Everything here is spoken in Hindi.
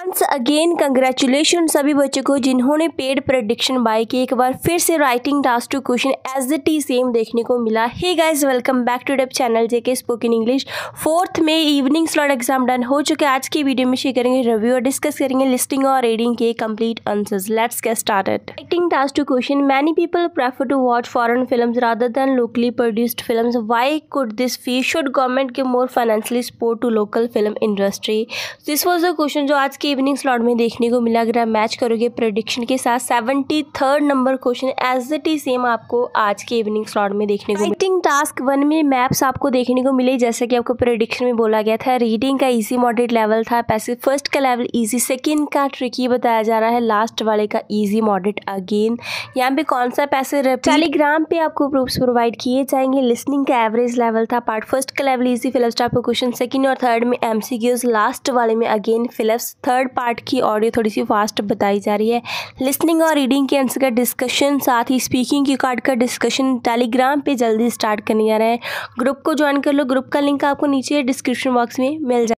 वंस अगेन कंग्रेचुलेशन सभी बच्चों को जिन्होंने पेड प्रेडिक्शन बाय की। एक बार फिर से writing task two question as it is same देखने को मिला। Hey guys, welcome back to the channel JK spoken English. 4th में इवनिंग स्लॉट एग्जाम डन हो चुके हैं। आज की वीडियो में शेयर करेंगे रिव्यू और डिस्कस करेंगे लिस्टिंग और रीडिंग के complete answers. Let's get started. Writing task two question, many people prefer to watch foreign films rather than locally produced films. Why could this be? Should government give more financially support to local film industry? This was the question जो आज के इवनिंग स्लॉट में देखने को मिला। अगर आप मैच करोगे प्रेडिक्शन के साथ 73rd number question as it is same आपको आज के इवनिंग स्लॉट में देखने को। राइटिंग टास्क 1 में मैप्स आपको देखने को मिले, जैसे कि आपको प्रेडिक्शन में बोला गया था। रीडिंग का इजी मॉडरेट लेवल था, पैसिव फर्स्ट का लेवल इजी, सेकंड का ट्रिकी बताया जा रहा है, लास्ट वाले का इजी मॉडरेट। अगेन यहाँ पे कौन सा पैसिव टेलीग्राम पे आपको प्रूफ्स प्रोवाइड किए जाएंगे। लिसनिंग का एवरेज लेवल था, पार्ट फर्स्ट का लेवल इजी, फिलहाल आपको क्वेश्चन सेकंड और थर्ड में एमसीक्यूज, लास्ट वाले में अगेन फिलहाल थर्ड पार्ट की ऑडियो थोड़ी सी फास्ट बताई जा रही है। लिसनिंग और रीडिंग के आंसर का डिस्कशन, साथ ही स्पीकिंग की कार्ड का डिस्कशन टेलीग्राम पे जल्दी स्टार्ट करने जा रहे हैं। ग्रुप को ज्वाइन कर लो, ग्रुप का लिंक आपको नीचे डिस्क्रिप्शन बॉक्स में मिल जाए।